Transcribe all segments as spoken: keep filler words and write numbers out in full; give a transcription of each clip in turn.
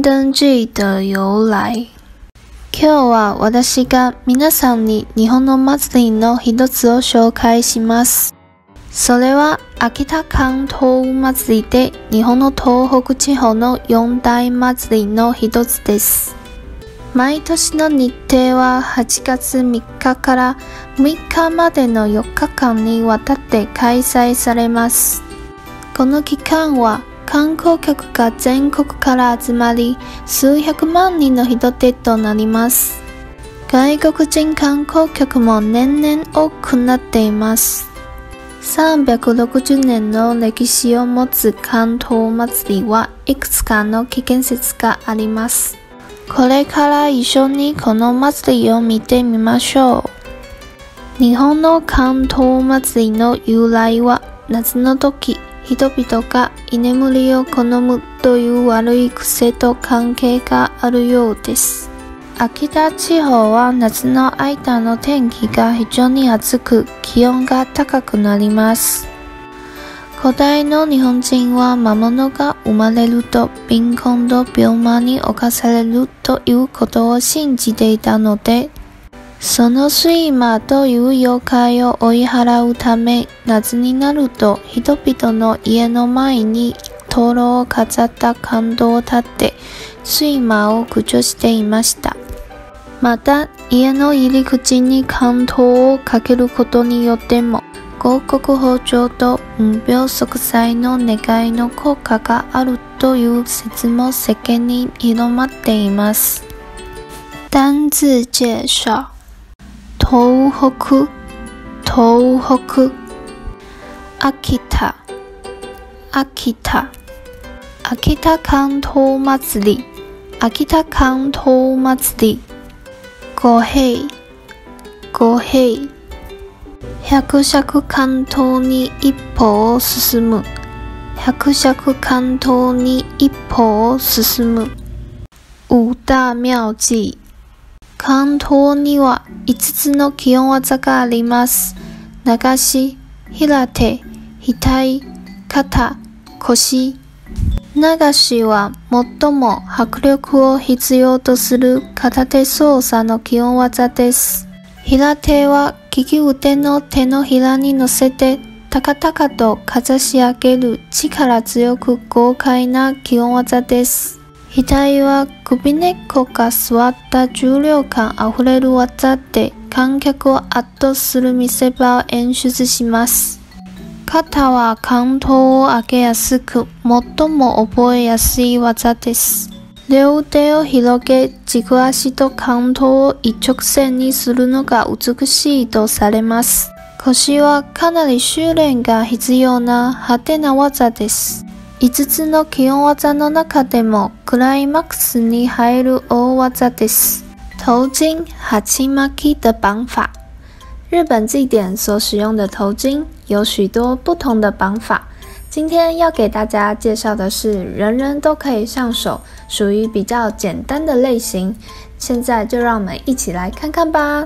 灯记的由来。今日は私が皆さんに日本の祭りの一つを紹介します。それは秋田竿燈祭りで日本の東北地方の四大祭りの一つです。毎年の日程ははちがつみっかからむいかまでのよっかかんにわたって開催されます。この期間は観光客が全国から集まり、数百万人の人手となります。外国人観光客も年々多くなっています。さんびゃくろくじゅうねんの歴史を持つ竿燈祭りはいくつかの起源説があります。これから一緒にこの祭りを見てみましょう。日本の竿燈祭りの由来は夏の時、人々が居眠りを好むという悪い癖と関係があるようです。秋田地方は夏の間の天気が非常に暑く、気温が高くなります。古代の日本人は魔物が生まれると貧困と病魔に侵されるということを信じていたので、その睡魔という妖怪を追い払うため、夏になると人々の家の前に灯籠を飾った竿燈を立って睡魔を駆除していました。また、家の入り口に竿燈をかけることによっても、五穀豊穣と運病息災の願いの効果があるという説も世間に広まっています。单字介紹。東北、東北。秋田、秋田。秋田竿燈祭り、秋田竿燈祭り。五平、五平。百尺竿燈に一歩を進む。百尺竿燈に一歩を進む。五大妙技。竿燈には五つの清技があります。流し、平手、額、肩、腰。流しは最も迫力を必要とする片手操作の基本技です。平手は利き腕の手のひらに乗せて高々とかざし上げる力強く豪快な基本技です。額は首根っこが座った重量感あふれる技で観客を圧倒する見せ場を演出します。肩は竿燈を上げやすく、最も覚えやすい技です。両手を広げ、軸足と竿燈を一直線にするのが美しいとされます。腰はかなり修練が必要な派手な技です。五つの基本技の中でもクライマックスに入る大技です。頭巾、鉢巻き的绑法。日本祭典所使用的头巾有许多不同的绑法，今天要给大家介绍的是人人都可以上手，属于比较简单的类型。现在就让我们一起来看看吧。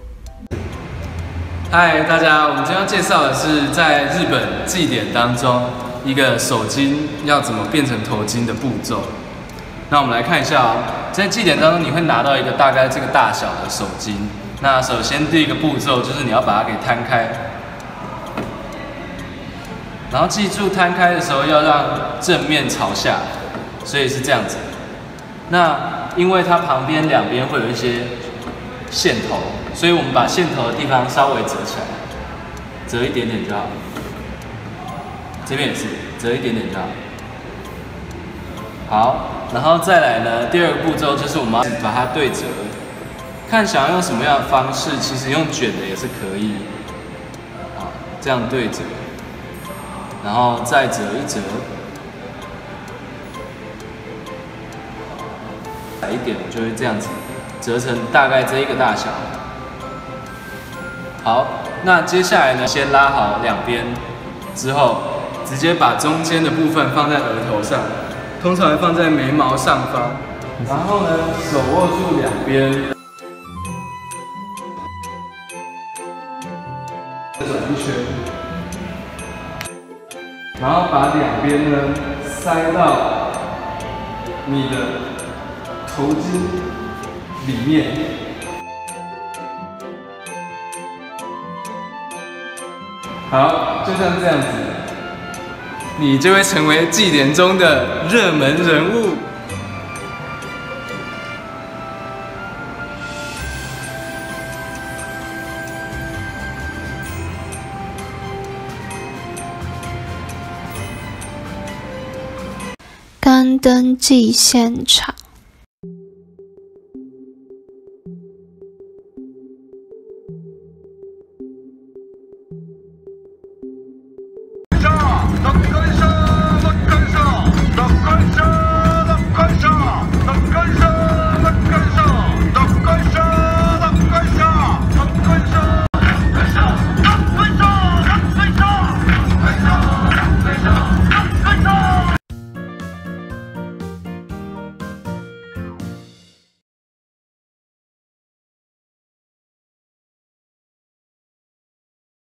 嗨，大家，我们今天要介绍的是在日本祭典当中一个手巾要怎么变成头巾的步骤。那我们来看一下哦，在祭典当中你会拿到一个大概这个大小的手巾。那首先第一个步骤就是你要把它给摊开，然后记住摊开的时候要让正面朝下，所以是这样子。那因为它旁边两边会有一些线头，所以我们把线头的地方稍微折起来，折一点点就好。这边也是折一点点就好。好，然后再来呢，第二个步骤就是我们要把它对折。看想要用什么样的方式，其实用卷的也是可以。好，这样对折，然后再折一折，窄一点就会这样子，折成大概这一个大小。好，那接下来呢，先拉好两边，之后直接把中间的部分放在额头上，通常会放在眉毛上方。然后呢，手握住两边。转一圈，然后把两边呢塞到你的投资里面。好，就像这样子，你就会成为祭典中的热门人物。 刚登记现场。 咱们可以